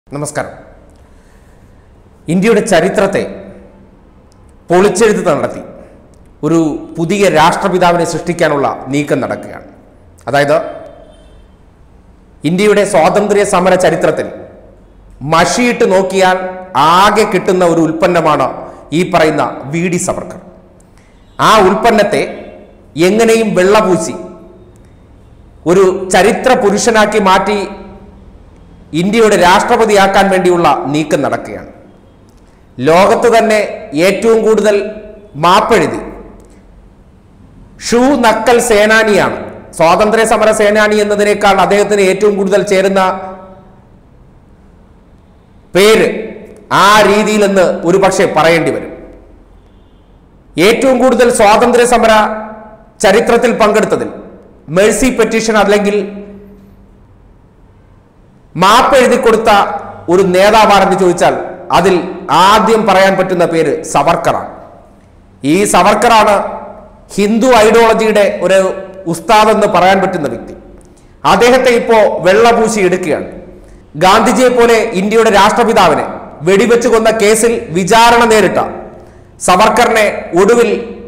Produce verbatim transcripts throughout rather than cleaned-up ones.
നമസ്കാരം. ഇന്ത്യയുടെ ചരിത്രത്തെ പൊളിച്ചെഴുത്ത് നടത്തി ഒരു പുതിയ രാഷ്ട്രപിതാവിനെ സൃഷ്ടിക്കാനുള്ള നീക്കം നടക്കുകയാണ്. അതായത് ഇന്ത്യയുടെ സ്വാതന്ത്ര്യ സമര ചരിത്രത്തിൽ മഷിയിട്ട് നോക്കിയാൽ ആകെ കിട്ടുന്ന ഒരു ഉൽപ്പന്നമാണ് ഈ പറയുന്ന വി ഡി സവർക്കർ. ആ ഉൽപ്പന്നത്തെ എങ്ങനെയും വെള്ളപൂശി ഒരു ചരിത്ര പുരുഷനാക്കി മാറ്റി ഇന്ത്യയുടെ രാഷ്ട്രപതിയാക്കാൻ വേണ്ടിയുള്ള നീക്കം നടക്കുകയാണ്. ലോകത്ത് തന്നെ ഏറ്റവും കൂടുതൽ മാപ്പെഴുതി ഷൂ നക്കൽ സേനാനിയാണ്. സ്വാതന്ത്ര്യ സമര സേനാനി എന്നതിനേക്കാൾ അദ്ദേഹത്തിന് ഏറ്റവും കൂടുതൽ ചേരുന്ന പേര് ആ രീതിയിലെന്ന് ഒരു പക്ഷേ പറയേണ്ടി വരും. ഏറ്റവും കൂടുതൽ സ്വാതന്ത്ര്യ സമര ചരിത്രത്തിൽ പങ്കെടുത്തതിൽ മേഴ്സി പെറ്റീഷൻ അല്ലെങ്കിൽ മാപ്പ് എഴുതി കൊടുത്ത ഒരു നേതാവാണെന്ന് ചോദിച്ചാൽ അതിൽ ആദ്യം പറയാൻ പറ്റുന്ന പേര് സവർക്കറാണ്. ഈ സവർക്കറാണ് ഹിന്ദു ഐഡിയോളജിയുടെ ഒരു ഉസ്താദ് എന്ന് പറയാൻ പറ്റുന്ന വ്യക്തി. അദ്ദേഹത്തെ ഇപ്പോ വെള്ളപൂശി എടുക്കുകയാണ്. ഗാന്ധിജിയെ പോലെ ഇന്ത്യയുടെ രാഷ്ട്രപിതാവിനെ വെടിവെച്ച് കൊന്ന കേസിൽ വിചാരണ നേരിട്ട സവർക്കറിനെ ഒടുവിൽ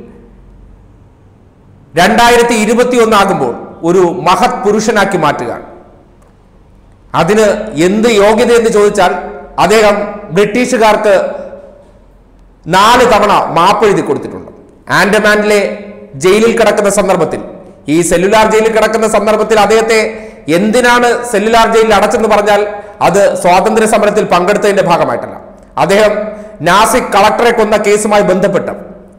രണ്ടായിരത്തി ഇരുപത്തി ഒന്നാകുമ്പോൾ ഒരു മഹത് പുരുഷനാക്കി മാറ്റുകയാണ്. അതിന് എന്ത് യോഗ്യത എന്ന് ചോദിച്ചാൽ അദ്ദേഹം ബ്രിട്ടീഷുകാർക്ക് നാല് തവണ മാപ്പ് എഴുതി കൊടുത്തിട്ടുണ്ട്. ആൻഡമാനിലെ ജയിലിൽ കിടക്കുന്ന സന്ദർഭത്തിൽ, ഈ സെല്ലുലാർ ജയിലിൽ കിടക്കുന്ന സന്ദർഭത്തിൽ അദ്ദേഹത്തെ എന്തിനാണ് സെല്ലുലാർ ജയിലിൽ അടച്ചെന്ന് പറഞ്ഞാൽ അത് സ്വാതന്ത്ര്യ സമരത്തിൽ പങ്കെടുത്തതിന്റെ ഭാഗമായിട്ടല്ല. അദ്ദേഹം നാസിക് കളക്ടറെ കൊന്ന കേസുമായി ബന്ധപ്പെട്ട്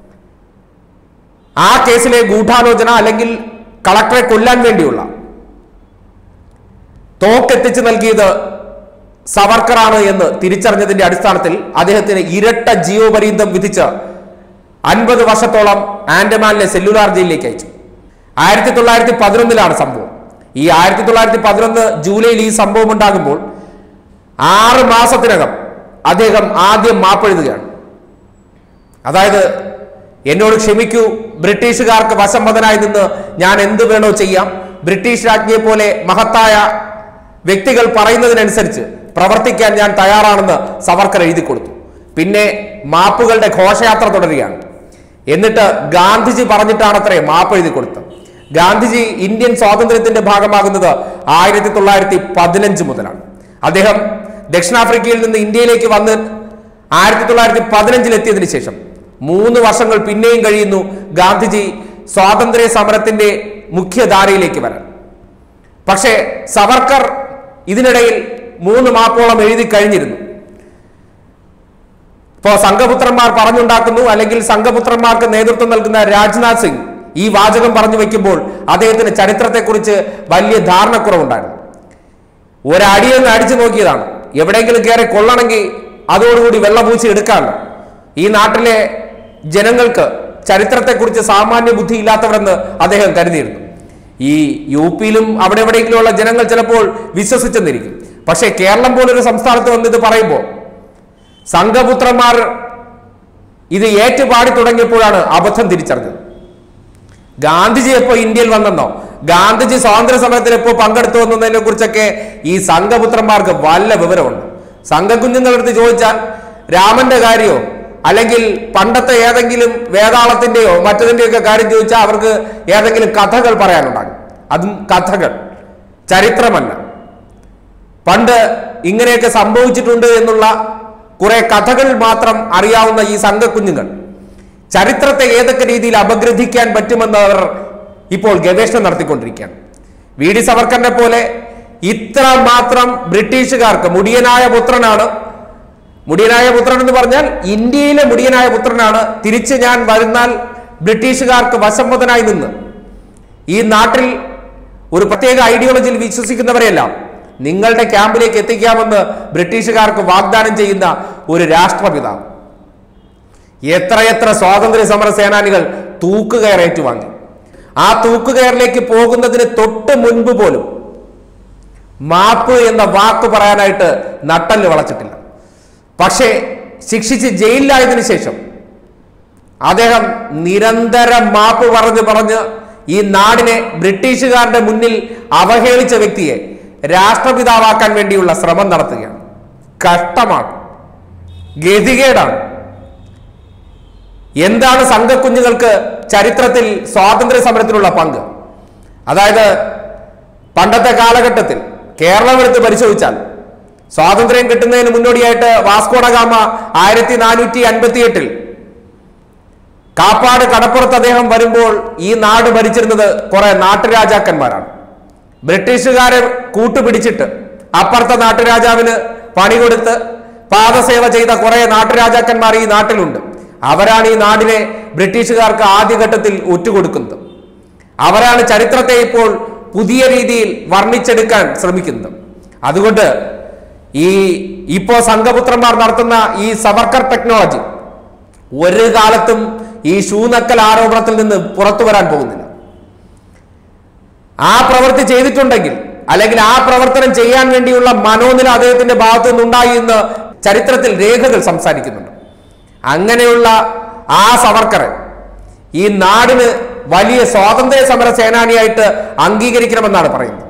ആ കേസിലെ ഗൂഢാലോചന അല്ലെങ്കിൽ കളക്ടറെ കൊല്ലാൻ വേണ്ടിയുള്ള തോക്കെത്തിച്ച് നൽകിയത് സവർക്കറാണ് എന്ന് തിരിച്ചറിഞ്ഞതിന്റെ അടിസ്ഥാനത്തിൽ അദ്ദേഹത്തിന് ഇരട്ട ജീവപര്യന്തം വിധിച്ച് അൻപത് വർഷത്തോളം ആൻഡമാനിലെ സെല്ലുലാർ ജയിലിലേക്ക് അയച്ചു. ആയിരത്തി തൊള്ളായിരത്തി പതിനൊന്നിലാണ് സംഭവം. ഈ ആയിരത്തി തൊള്ളായിരത്തി പതിനൊന്ന് ജൂലൈയിൽ ഈ സംഭവം ഉണ്ടാകുമ്പോൾ ആറ് മാസത്തിനകം അദ്ദേഹം ആദ്യം മാപ്പെഴുതുകയാണ്. അതായത്, എന്നോട് ക്ഷമിക്കൂ, ബ്രിട്ടീഷുകാർക്ക് വശംവദനായി നിന്ന് ഞാൻ എന്ത് വേണോ ചെയ്യാം, ബ്രിട്ടീഷ് രാജ്ഞിയെ പോലെ മഹത്തായ വ്യക്തികൾ പറയുന്നതിനനുസരിച്ച് പ്രവർത്തിക്കാൻ ഞാൻ തയ്യാറാണെന്ന് സവർക്കർ എഴുതി കൊടുത്തു. പിന്നെ മാപ്പുകളുടെ ഘോഷയാത്ര തുടരുകയാണ്. എന്നിട്ട് ഗാന്ധിജി പറഞ്ഞിട്ടാണത്രേ മാപ്പ് എഴുതി കൊടുത്തത്. ഗാന്ധിജി ഇന്ത്യൻ സ്വാതന്ത്ര്യത്തിന്റെ ഭാഗമാകുന്നത് ആയിരത്തി തൊള്ളായിരത്തി പതിനഞ്ച് മുതലാണ്. അദ്ദേഹം ദക്ഷിണാഫ്രിക്കയിൽ നിന്ന് ഇന്ത്യയിലേക്ക് വന്ന് ആയിരത്തി തൊള്ളായിരത്തി പതിനഞ്ചിൽ എത്തിയതിനു ശേഷം മൂന്ന് വർഷങ്ങൾ പിന്നെയും കഴിയുന്നു ഗാന്ധിജി സ്വാതന്ത്ര്യ സമരത്തിന്റെ മുഖ്യധാരയിലേക്ക് വരാൻ. പക്ഷേ സവർക്കർ ഇതിനിടയിൽ മൂന്ന് മാപ്പോളം എഴുതി കഴിഞ്ഞിരുന്നു. ഇപ്പോ സംഘപുത്രന്മാർ പറഞ്ഞുണ്ടാക്കുന്നു, അല്ലെങ്കിൽ സംഘപുത്രന്മാർക്ക് നേതൃത്വം നൽകുന്ന രാജ്നാഥ് സിംഗ് ഈ വാചകം പറഞ്ഞു വെക്കുമ്പോൾ അദ്ദേഹത്തിന് ചരിത്രത്തെക്കുറിച്ച് വലിയ ധാരണക്കുറവുണ്ടായിരുന്നു. ഒരടിയൊന്ന് അടിച്ചു നോക്കിയതാണ്. എവിടെയെങ്കിലും കയറി കൊള്ളണമെങ്കിൽ അതോടുകൂടി വെള്ളപൂച്ചി എടുക്കാമല്ലോ. ഈ നാട്ടിലെ ജനങ്ങൾക്ക് ചരിത്രത്തെക്കുറിച്ച് സാമാന്യ ബുദ്ധി ഇല്ലാത്തവരെന്ന് അദ്ദേഹം കരുതിയിരുന്നു. ഈ യു പിയിലും അവിടെ എവിടെയെങ്കിലുമുള്ള ജനങ്ങൾ ചിലപ്പോൾ വിശ്വസിച്ചെന്നിരിക്കും. പക്ഷേ കേരളം പോലൊരു സംസ്ഥാനത്ത് വന്ന് ഇത് പറയുമ്പോൾ സംഘപുത്രന്മാർ ഇത് ഏറ്റുപാടി തുടങ്ങിയപ്പോഴാണ് അബദ്ധം തിരിച്ചറിഞ്ഞത്. ഗാന്ധിജി എപ്പോ ഇന്ത്യയിൽ വന്നെന്നോ, ഗാന്ധിജി സ്വാതന്ത്ര്യ സമരത്തിൽ എപ്പോ പങ്കെടുത്തു എന്നതിനെ കുറിച്ചൊക്കെ ഈ സംഘപുത്രന്മാർക്ക് വല്ല വിവരമുണ്ട്. സംഘകുഞ്ഞുങ്ങളുടെ അടുത്ത് ചോദിച്ചാൽ രാമന്റെ കാര്യമോ അല്ലെങ്കിൽ പണ്ടത്തെ ഏതെങ്കിലും വേതാളത്തിന്റെയോ മറ്റതിന്റെയൊക്കെ കാര്യം ചോദിച്ചാൽ അവർക്ക് ഏതെങ്കിലും കഥകൾ പറയാനുണ്ടാകും. അതും കഥകൾ, ചരിത്രമല്ല. പണ്ട് ഇങ്ങനെയൊക്കെ സംഭവിച്ചിട്ടുണ്ട് എന്നുള്ള കുറെ കഥകൾ മാത്രം അറിയാവുന്ന ഈ സംഘക്കുഞ്ഞുങ്ങൾ ചരിത്രത്തെ ഏതൊക്കെ രീതിയിൽ അപഗ്രഥിക്കാൻ പറ്റുമെന്ന് അവർ ഇപ്പോൾ ഗവേഷണം നടത്തിക്കൊണ്ടിരിക്കുകയാണ്. വി ഡി സവർക്കറിനെ പോലെ ഇത്ര മാത്രം ബ്രിട്ടീഷുകാർക്ക് മുടിയനായ പുത്രനാണ്, മുടിയനായ പുത്രൻ എന്ന് പറഞ്ഞാൽ ഇന്ത്യയിലെ മുടിയനായ പുത്രനാണ്, തിരിച്ച് ഞാൻ വരുന്നാൽ ബ്രിട്ടീഷുകാർക്ക് വശംവദനായി നിന്ന് ഈ നാട്ടിൽ ഒരു പ്രത്യേക ഐഡിയോളജിയിൽ വിശ്വസിക്കുന്നവരെയെല്ലാം നിങ്ങളുടെ ക്യാമ്പിലേക്ക് എത്തിക്കാമെന്ന് ബ്രിട്ടീഷുകാർക്ക് വാഗ്ദാനം ചെയ്യുന്ന ഒരു രാഷ്ട്രപിതാവ്. എത്രയെത്ര സ്വാതന്ത്ര്യ സമര സേനാനികൾ തൂക്കുകയർ ഏറ്റുവാങ്ങി. ആ തൂക്കുകയറിലേക്ക് പോകുന്നതിന് തൊട്ട് മുൻപ് പോലും മാപ്പ് എന്ന വാക്ക് പറയാനായിട്ട് നട്ടല് വളച്ചിട്ടില്ല. പക്ഷേ ശിക്ഷിച്ച് ജയിലിലായതിനു ശേഷം അദ്ദേഹം നിരന്തരം മാപ്പ് പറഞ്ഞു പറഞ്ഞ് ഈ നാടിനെ ബ്രിട്ടീഷുകാരുടെ മുന്നിൽ അവഹേളിച്ച വ്യക്തിയെ രാഷ്ട്രപിതാവാക്കാൻ വേണ്ടിയുള്ള ശ്രമം നടത്തുകയാണ്. കഷ്ടമാണ്, ഗതികേടാണ്. എന്താണ് സംഘക്കുഞ്ഞുങ്ങൾക്ക് ചരിത്രത്തിൽ സ്വാതന്ത്ര്യ സമരത്തിലുള്ള പങ്ക്? അതായത് പണ്ടത്തെ കാലഘട്ടത്തിൽ കേരളം എടുത്ത് പരിശോധിച്ചാൽ സ്വാതന്ത്ര്യം കിട്ടുന്നതിന് മുന്നോടിയായിട്ട് വാസ്കോഡ ഗാമ ആയിരത്തി നാനൂറ്റി അൻപത്തി എട്ടിൽ കാപ്പാട് കടപ്പുറത്ത് അദ്ദേഹം വരുമ്പോൾ ഈ നാട് ഭരിച്ചിരുന്നത് കുറെ നാട്ടുരാജാക്കന്മാരാണ്. ബ്രിട്ടീഷുകാരെ കൂട്ടുപിടിച്ചിട്ട് അപ്പുറത്തെ നാട്ടുരാജാവിന് പണി കൊടുത്ത് പാദസേവ ചെയ്ത കുറെ നാട്ടുരാജാക്കന്മാർ ഈ നാട്ടിലുണ്ട്. അവരാണ് ഈ നാടിനെ ബ്രിട്ടീഷുകാർക്ക് ആദ്യഘട്ടത്തിൽ ഒറ്റുകൊടുക്കുന്നത്. അവരാണ് ചരിത്രത്തെ ഇപ്പോൾ പുതിയ രീതിയിൽ വർണ്ണിച്ചെടുക്കാൻ ശ്രമിക്കുന്നത്. അതുകൊണ്ട് ഈ ഇപ്പോ സംഘപുത്രന്മാർ നടത്തുന്ന ഈ സവർക്കർ ടെക്നോളജി ഒരു കാലത്തും ഈ ഷൂനക്കൽ ആരോപണത്തിൽ നിന്ന് പുറത്തു വരാൻ പോകുന്നില്ല. ആ പ്രവൃത്തി ചെയ്തിട്ടുണ്ടെങ്കിൽ അല്ലെങ്കിൽ ആ പ്രവർത്തനം ചെയ്യാൻ വേണ്ടിയുള്ള മനോനില അദ്ദേഹത്തിന്റെ ഭാഗത്തു നിന്നുണ്ടായി എന്ന് ചരിത്രത്തിൽ രേഖകൾ സംസാരിക്കുന്നുണ്ട്. അങ്ങനെയുള്ള ആ സവർക്കറെ ഈ നാടിന് വലിയ സ്വാതന്ത്ര്യ സമര സേനാനിയായിട്ട് അംഗീകരിക്കണമെന്നാണ് പറയുന്നത്.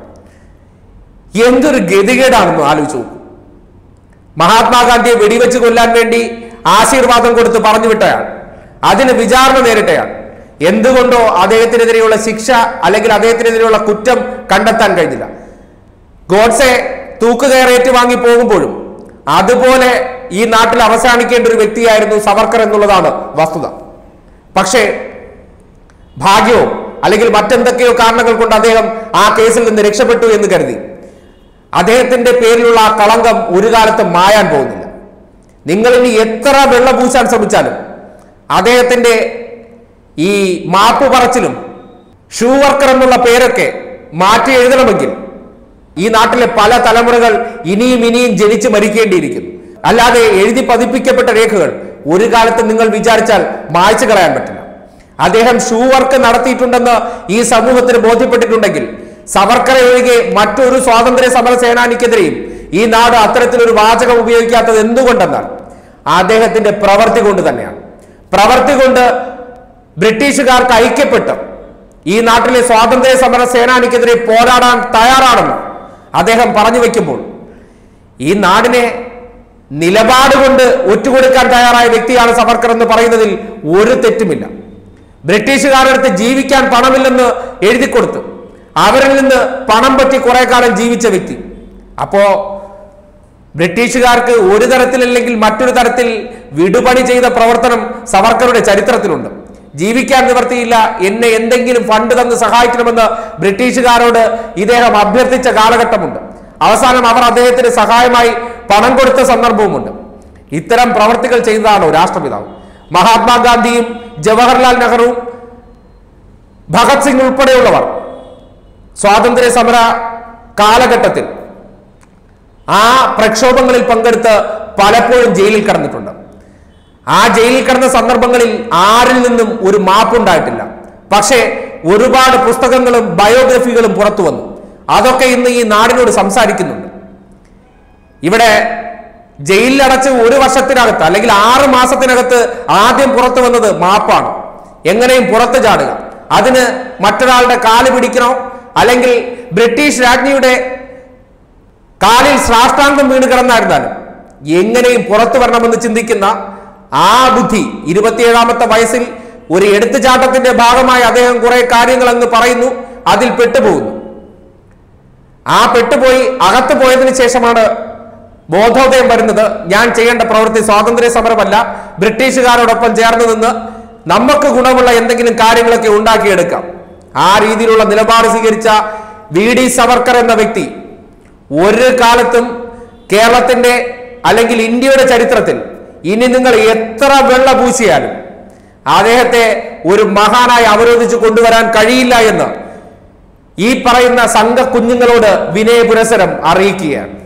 എന്തൊരു ഗതികേടാണെന്ന് ആലോചിച്ചു നോക്കൂ. മഹാത്മാഗാന്ധിയെ വെടിവെച്ച് കൊല്ലാൻ വേണ്ടി ആശീർവാദം കൊടുത്ത് പറഞ്ഞു വിട്ടയാൾ, അതിന് വിചാരണ നേരിട്ടയാൾ, എന്തുകൊണ്ടോ അദ്ദേഹത്തിനെതിരെയുള്ള ശിക്ഷ അല്ലെങ്കിൽ അദ്ദേഹത്തിനെതിരെയുള്ള കുറ്റം കണ്ടെത്താൻ കഴിഞ്ഞില്ല. ഗോഡ്സെ തൂക്കുകയറേറ്റ് വാങ്ങി പോകുമ്പോഴും അതുപോലെ ഈ നാട്ടിൽ അവസാനിക്കേണ്ട ഒരു വ്യക്തിയായിരുന്നു സവർക്കർ എന്നുള്ളതാണ് വസ്തുത. പക്ഷേ ഭാഗ്യവും അല്ലെങ്കിൽ മറ്റെന്തൊക്കെയോ കാരണങ്ങൾ കൊണ്ട് അദ്ദേഹം ആ കേസിൽ നിന്ന് രക്ഷപ്പെട്ടു എന്ന് കരുതി അദ്ദേഹത്തിന്റെ പേരിലുള്ള ആ കളങ്കം ഒരു കാലത്തും മായാൻ പോകുന്നില്ല. നിങ്ങൾ ഇനി എത്ര വെള്ള പൂശാൻ ശ്രമിച്ചാലും അദ്ദേഹത്തിന്റെ ഈ മാപ്പ് പറച്ചിലും ഷൂ വർക്കർ എന്നുള്ള പേരൊക്കെ മാറ്റി എഴുതണമെങ്കിൽ ഈ നാട്ടിലെ പല തലമുറകൾ ഇനിയും ഇനിയും ജനിച്ച് മരിക്കേണ്ടിയിരിക്കുന്നു. അല്ലാതെ എഴുതി പതിപ്പിക്കപ്പെട്ട രേഖകൾ ഒരു കാലത്ത് നിങ്ങൾ വിചാരിച്ചാൽ മായ്ച്ചു കളയാൻ പറ്റില്ല. അദ്ദേഹം ഷൂ വർക്ക് നടത്തിയിട്ടുണ്ടെന്ന് ഈ സമൂഹത്തിന് ബോധ്യപ്പെട്ടിട്ടുണ്ടെങ്കിൽ സവർക്കറെ ഒഴികെ മറ്റൊരു സ്വാതന്ത്ര്യ സമര സേനാനിക്കെതിരെയും ഈ നാട് അത്തരത്തിലൊരു വാചകം ഉപയോഗിക്കാത്തത് എന്തുകൊണ്ടെന്നാൽ അദ്ദേഹത്തിന്റെ പ്രവൃത്തി കൊണ്ട് തന്നെയാണ്. പ്രവൃത്തി കൊണ്ട് ബ്രിട്ടീഷുകാർക്ക് ഐക്യപ്പെട്ട് ഈ നാട്ടിലെ സ്വാതന്ത്ര്യ സമര സേനാനിക്കെതിരെ പോരാടാൻ തയ്യാറാണെന്ന് അദ്ദേഹം പറഞ്ഞു വെക്കുമ്പോൾ ഈ നാടിനെ നിലപാട് കൊണ്ട് ഒറ്റുകൊടുക്കാൻ തയ്യാറായ വ്യക്തിയാണ് സവർക്കർ എന്ന് പറയുന്നതിൽ ഒരു തെറ്റുമില്ല. ബ്രിട്ടീഷുകാരടുത്ത് ജീവിക്കാൻ പണമില്ലെന്ന് എഴുതി കൊടുത്തു അവരിൽ നിന്ന് പണം പറ്റി കുറെ കാലം ജീവിച്ച വ്യക്തി. അപ്പോ ബ്രിട്ടീഷുകാർക്ക് ഒരു തരത്തിലല്ലെങ്കിൽ മറ്റൊരു തരത്തിൽ വിടുപണി ചെയ്ത പ്രവർത്തനം സവർക്കറുടെ ചരിത്രത്തിലുണ്ട്. ജീവിക്കാൻ നിവർത്തിയില്ല, എന്നെ എന്തെങ്കിലും ഫണ്ട് തന്ന് സഹായിക്കണമെന്ന് ബ്രിട്ടീഷുകാരോട് ഇദ്ദേഹം അഭ്യർത്ഥിച്ച കാലഘട്ടമുണ്ട്. അവസാനം അവർ അദ്ദേഹത്തിന് സഹായമായി പണം കൊടുത്ത സന്ദർഭവുമുണ്ട്. ഇത്തരം പ്രവർത്തികൾ ചെയ്തതാണോ രാഷ്ട്രപിതാവ്? മഹാത്മാഗാന്ധിയും ജവഹർലാൽ നെഹ്റുവും ഭഗത് സിംഗ് ഉൾപ്പെടെയുള്ളവർ സ്വാതന്ത്ര്യ സമര കാലഘട്ടത്തിൽ ആ പ്രക്ഷോഭങ്ങളിൽ പങ്കെടുത്ത് പലപ്പോഴും ജയിലിൽ കിടന്നിട്ടുണ്ട്. ആ ജയിലിൽ കിടന്ന സന്ദർഭങ്ങളിൽ ആരിൽ നിന്നും ഒരു മാപ്പുണ്ടായിട്ടില്ല. പക്ഷേ ഒരുപാട് പുസ്തകങ്ങളും ബയോഗ്രഫികളും പുറത്തു വന്നു. അതൊക്കെ ഇന്ന് ഈ നാടിനോട് സംസാരിക്കുന്നുണ്ട്. ഇവിടെ ജയിലിലടച്ച് ഒരു വർഷത്തിനകത്ത് അല്ലെങ്കിൽ ആറ് മാസത്തിനകത്ത് ആദ്യം പുറത്തു വന്നത് മാപ്പാണ്. എങ്ങനെയും പുറത്തു ചാടുക, അതിന് മറ്റൊരാളുടെ കാല് പിടിക്കണോ അല്ലെങ്കിൽ ബ്രിട്ടീഷ് രാജ്ഞിയുടെ കാലിൽ സാഷ്ടാംഗം വീണ് കിടന്നായിരുന്നാലും എങ്ങനെയും പുറത്തു വരണമെന്ന് ചിന്തിക്കുന്ന ആ ബുദ്ധി ഇരുപത്തിയേഴാമത്തെ വയസ്സിൽ ഒരു എടുത്തുചാട്ടത്തിന്റെ ഭാഗമായി അദ്ദേഹം കുറെ കാര്യങ്ങൾ അങ്ങ് പറയുന്നു, അതിൽ പെട്ടുപോകുന്നു. ആ പെട്ടുപോയി അകത്ത് പോയതിനു ശേഷമാണ് ബോധോദയം വരുന്നത്. ഞാൻ ചെയ്യേണ്ട പ്രവൃത്തി സ്വാതന്ത്ര്യ സമരമല്ല, ബ്രിട്ടീഷുകാരോടൊപ്പം ചേർന്ന് നിന്ന് നമുക്ക് ഗുണമുള്ള എന്തെങ്കിലും കാര്യങ്ങളൊക്കെ ഉണ്ടാക്കിയെടുക്കാം. ആ രീതിയിലുള്ള നിലപാട് സ്വീകരിച്ച വി ഡി സവർക്കർ എന്ന വ്യക്തി ഒരു കാലത്തും കേരളത്തിന്റെ അല്ലെങ്കിൽ ഇന്ത്യയുടെ ചരിത്രത്തിൽ ഇനി നിങ്ങൾ എത്ര വെള്ള പൂശിയാലും അദ്ദേഹത്തെ ഒരു മഹാനായി അവരോധിച്ച് കൊണ്ടുവരാൻ കഴിയില്ല എന്ന് ഈ പറയുന്ന സംഘ കുഞ്ഞുങ്ങളോട് വിനയ പുരസരം അറിയിക്കുകയാണ്.